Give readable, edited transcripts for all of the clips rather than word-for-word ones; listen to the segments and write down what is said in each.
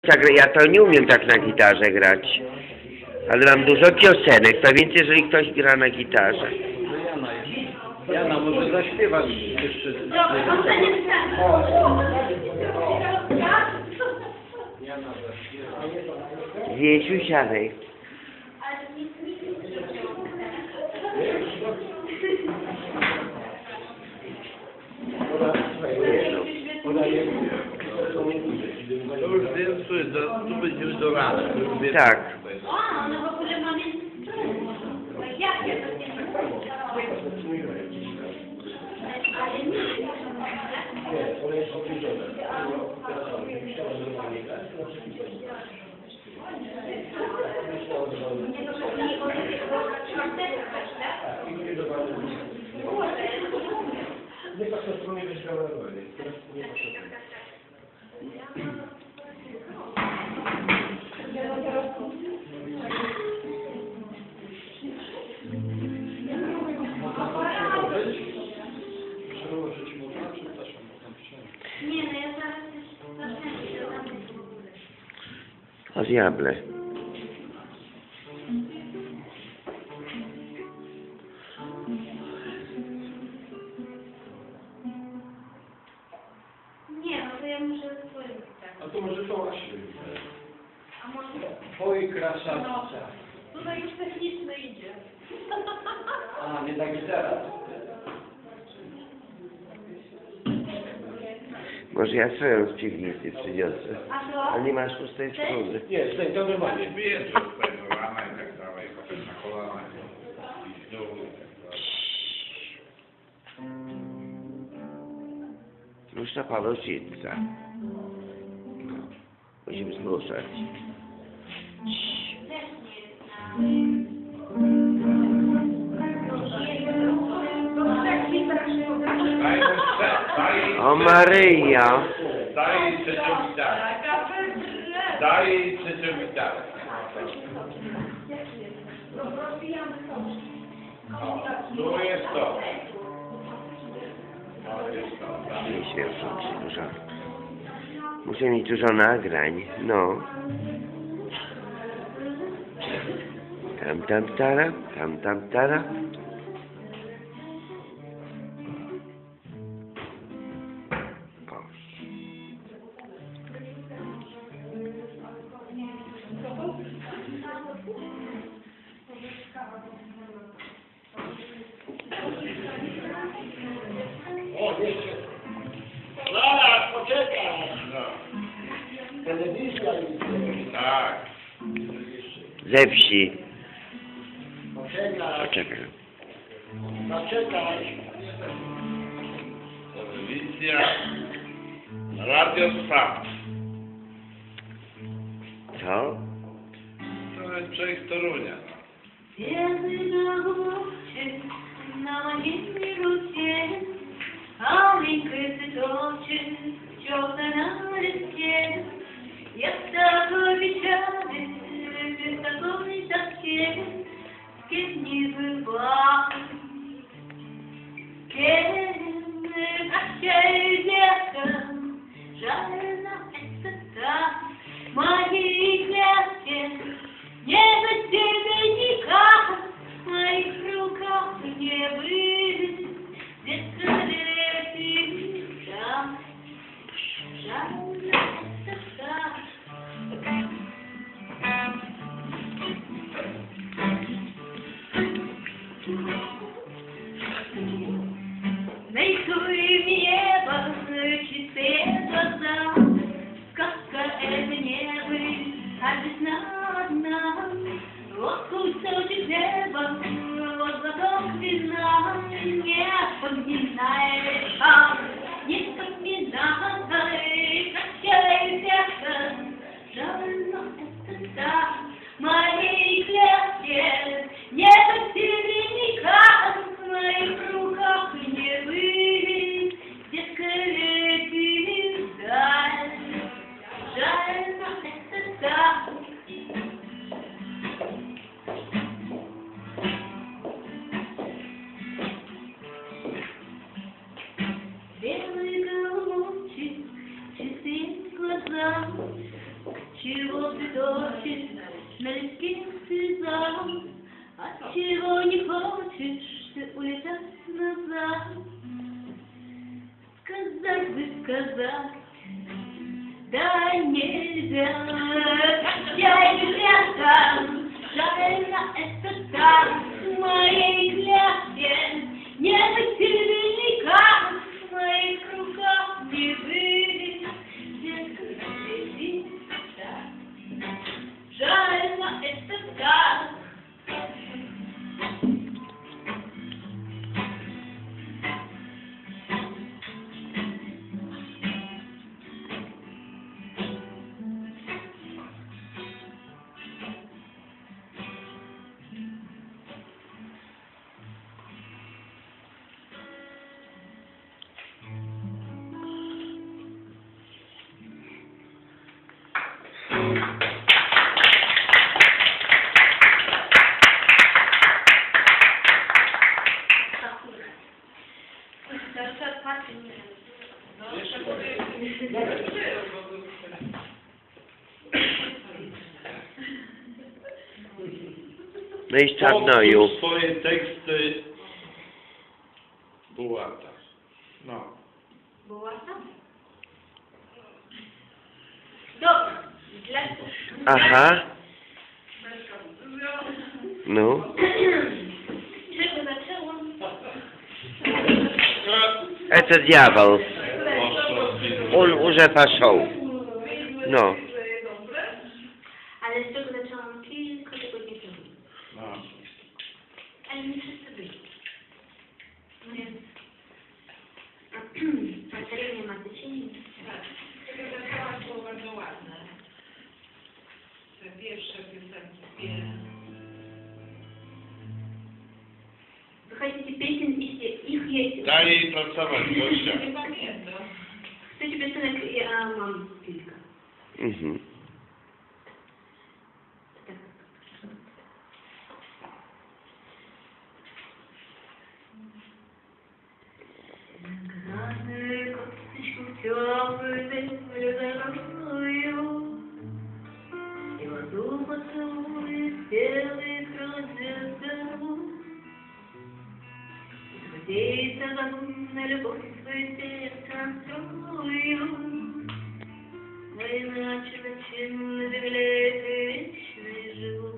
Ja to nie umiem tak na gitarze grać. Ale mam dużo piosenek, to więc jeżeli ktoś gra na gitarze. Jana może zaśpiewać jeszcze. Wiesiu, siadaj. To już wiem, tu będziemy do rana. Tak. O, no w ogóle mamy... Jakie to nie Nie, no ja zaraz O diable. Nie, no to ja muszę swoje tak. A to może to Asiu. A może... Twoi krasza. No, tutaj już techniczne idzie. A, nie tak teraz. Może ja swoją z piwnicy przyniosę. A co? A nie masz pustej skóry. Nie, to normalnie. Wiesz, że tutaj do rana i tak dalej, potem na kolana i w dół i tak dalej. Muszę Paweł Sitca. No. Musimy zmuszać. O Maryja! Daj jej trzecią gitarę. Daj jej trzecią gitarę. O, tu jest to. O, jest to. tak. Nie świetnie, dużo. Muszę mieć dużo nagrań, no. Tam tara. O, jeszcze. Zaraz, poczekaj. No, Telewizja jest. tak. Ze wsi. Poczekaj. Poczekaj. Zaczekaj. Telewizja. Radio Trwa. Co? To jest przejść Torunia. Kiedy na głosie, na niebie ludzie, malinkie cytocie, ciągle na ryskie, jak tako widziany, tako i takie, kiedy była, kiedy a się dziewka, żadna esteta, moich gwiazdek, nie bez ciebie nikak, w moich rukach nie byli, dziecko lepiej, żadna esteta. Нарисуй мне чистые глаза, сказка это небо, а весна одна. Вот кусочек неба, вот глоток вина, не вспоминай река, не вспоминай, прощай, сердце, жаль, это так, моей клетке, не потеряй никак, в моих руках не были, детка лепи, жаль, это так. налегке слезам. Отчего не хочешь ты улетать назад? Сказать бы сказать, да нельзя. Прощай, ребята, правильно это так. В моей клятве не быть велика, в моих руках не быть. Детка, иди так. Правильно это так. No i z Czarnoju. Powtórz swoje teksty Bułata. No. Bułata? Dobra. Aha. No. Czego zaczęłam? Это дьявол. Он уже пошел. No. Ale z czego zaczęłam kilka tygodni temu. No. Ale nie wszyscy byli. No więc... Materialnie ma dzieci. Tak. Tego zaczęłaś było bardzo ładne. Te pierwsze piosenki. Выходите песен, если их есть. Daj jej pracować, Gosia. Nie pamiętam. Кстати, песенок я mam kilka. Mhm. Красные косточку теплый землю дорогую, и воду поцелует белый крылья здорову. Гвоздей на любовь свою сердцем строю, а иначе зачем на земле ты вечный живу?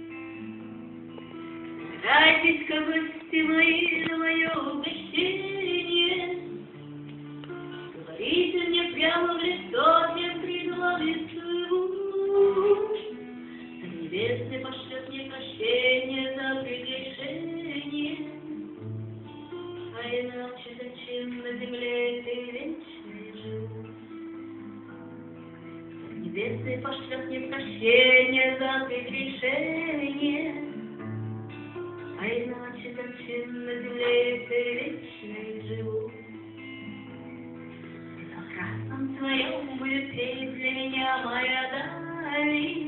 Собирайтесь, гости мои, на мое угощение. Говорите мне прямо в лицо, я приду вам лицу. Так небесный пошлет мне прощение за прегрешение. А иначе зачем на земле ты вечный живу? Так небесный пошлет мне прощение за прегрешение. А иначе зачем на земле ты вечный живу? В красном твоем будет петь для меня моя даль.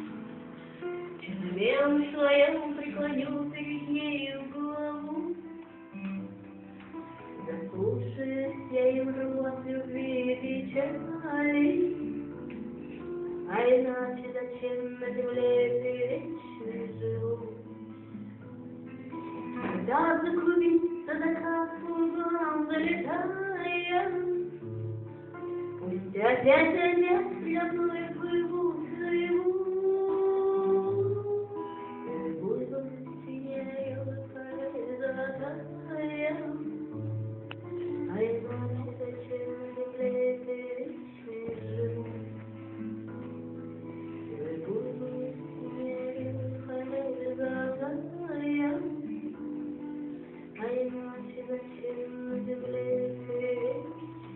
В белом своем преклоню перед нею голову. Заслушаюсь я им рвот любви и печали. А иначе зачем на земле ты вечный живу? Когда заклубится закат лугам залетая, пусть опять я плыву, буйвол синеет поле золотая, а иначе зачем на земле ты вечный живу? Буйвол синеет поле золотая, а иначе зачем на земле ты вечный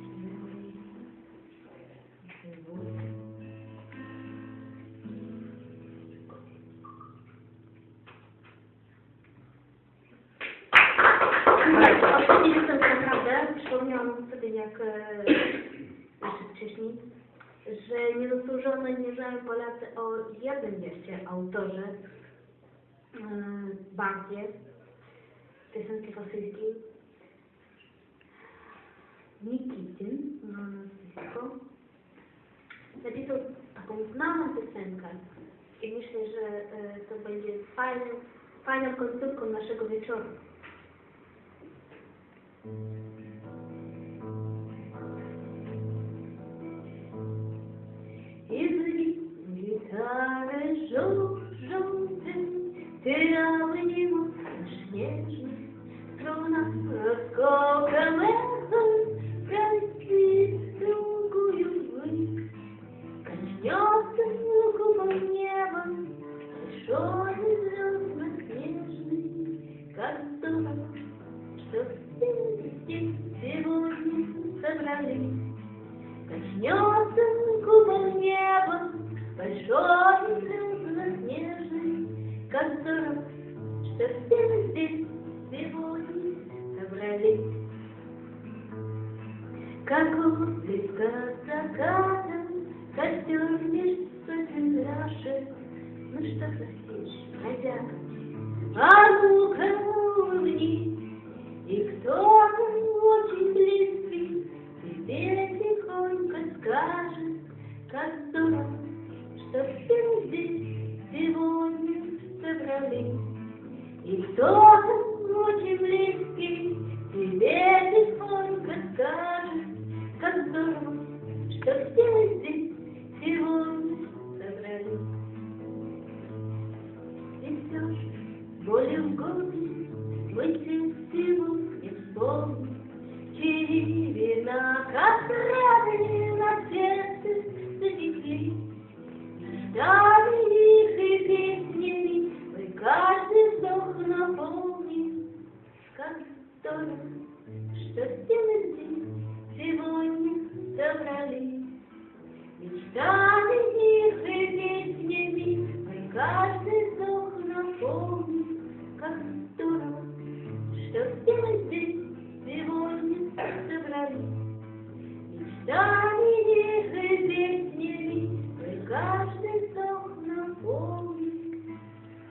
живу? Ostatnia piosenka, naprawdę, przypomniałam wtedy, jak jeszcze wcześniej, że niezasłużone nie znają Polacy o jednym jeszcze autorze, Bardzie, piosenki rosyjskiej, Nikitin, nazwisko, napisał taką znaną piosenkę, I myślę, że to będzie fajną końcówką naszego wieczoru. Jeżeli gitarę żółtym, tyrały niemocno śnieżne, struna rozkoka lecą, ręki strugują łyk, kaźniosy lukową niebem, szony zrozmy śnieżny, każdowa, что здесь сегодня собрались. Коснется губам неба, большой звездно-снежный, как здорово, что все мы здесь сегодня собрались. Как близко закатом, костер меж сотен рашек, ну что совсешь, бродяга, а ну-ка улыбнись, и кто-то очень близкий тебе тихонько скажет, как здорово, что все мы здесь сегодня собрались. И кто-то очень близкий тебе тихонько скажет, как здорово, что все мы здесь сегодня собрались. И все же более в годы мы всего не вспомним, чьи вина, как радость на сердце затекли. Ждали их и песнями мы каждый вздох наполним. Как здорово, что все мы здесь сегодня собрались. Мечтали их и песнями мы каждый вздох наполним. Как здорово, что все мы здесь сегодня собрались. Мечтали их и песнями мы каждый вздох наполним.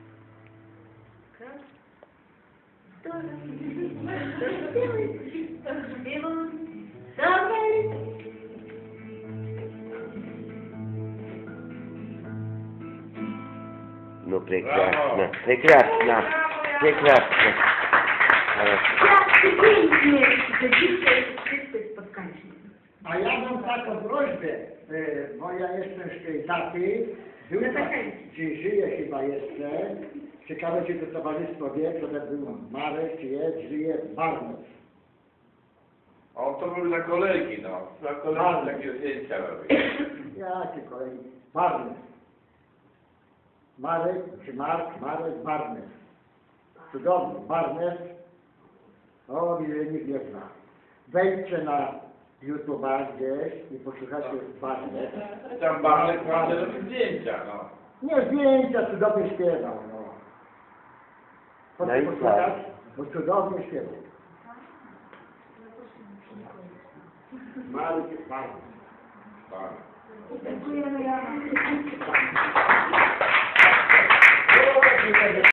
Как здорово, что все мы здесь сегодня собрались. Ну, прекрасно, прекрасно, прекрасно. A ja mam taką prośbę, bo ja jestem z tej taty, czy żyje chyba jeszcze, ciekawe czy to towarzystwo wie, kto to był Marek, czy jest, żyje Barnes. On to był na kolegi, no. Na kolegi takie zdjęcia robi. Jakie kolegi? Barnes. Marek, czy Mark, Marek, Barnes. Cudowny, Barnes. O, nikt nie zna. Wejdźcie na YouTube'a gdzieś i posłuchajcie Barnes. Tam Barnek ma robi zdjęcia, no. Nie zdjęcia, cudownie śpiewał, no. No Proszę i posłuchać, bo cudownie śpiewał. Marek, Barnes. Tak. Dziękujemy.